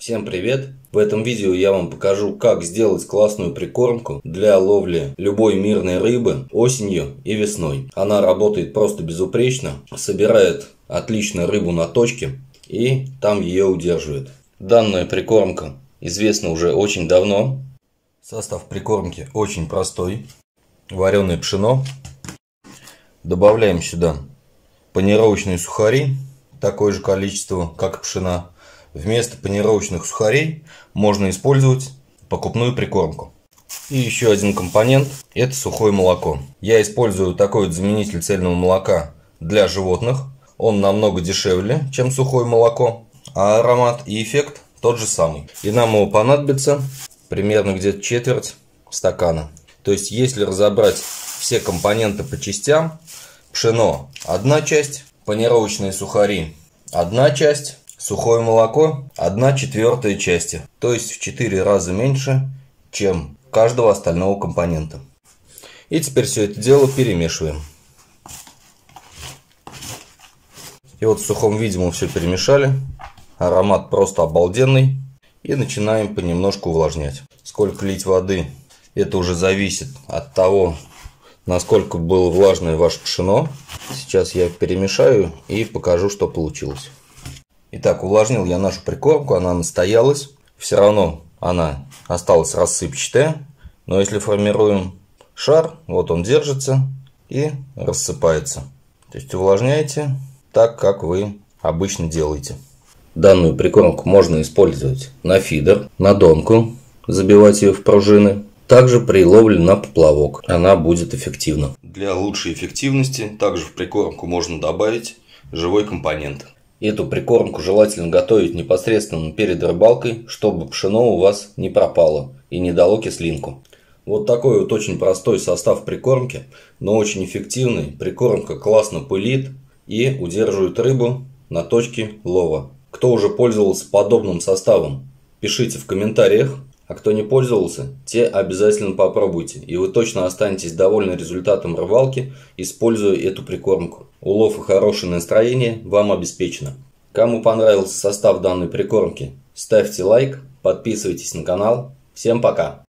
Всем привет! В этом видео я вам покажу, как сделать классную прикормку для ловли любой мирной рыбы осенью и весной. Она работает просто безупречно, собирает отлично рыбу на точке и там ее удерживает. Данная прикормка известна уже очень давно. Состав прикормки очень простой. Вареное пшено. Добавляем сюда панировочные сухари, такое же количество, как и пшена. Вместо панировочных сухарей можно использовать покупную прикормку. И еще один компонент – это сухое молоко. Я использую такой вот заменитель цельного молока для животных. Он намного дешевле, чем сухое молоко, а аромат и эффект тот же самый. И нам его понадобится примерно где-то четверть стакана. То есть, если разобрать все компоненты по частям, пшено – одна часть, панировочные сухари – одна часть, сухое молоко – 1/4 части, то есть в 4 раза меньше, чем каждого остального компонента. И теперь все это дело перемешиваем. И вот в сухом виде мы все перемешали. Аромат просто обалденный. И начинаем понемножку увлажнять. Сколько лить воды, это уже зависит от того, насколько было влажное ваше пшено. Сейчас я перемешаю и покажу, что получилось. Итак, увлажнил я нашу прикормку, она настоялась. Все равно она осталась рассыпчатая. Но если формируем шар, вот он держится и рассыпается. То есть увлажняйте так, как вы обычно делаете. Данную прикормку можно использовать на фидер, на донку, забивать ее в пружины. Также при ловле на поплавок она будет эффективна. Для лучшей эффективности также в прикормку можно добавить живой компонент. Эту прикормку желательно готовить непосредственно перед рыбалкой, чтобы пшено у вас не пропало и не дало кислинку. Вот такой вот очень простой состав прикормки, но очень эффективный. Прикормка классно пылит и удерживает рыбу на точке лова. Кто уже пользовался подобным составом, пишите в комментариях. А кто не пользовался, те обязательно попробуйте. И вы точно останетесь довольны результатом рыбалки, используя эту прикормку. Улов и хорошее настроение вам обеспечено. Кому понравился состав данной прикормки, ставьте лайк, подписывайтесь на канал. Всем пока!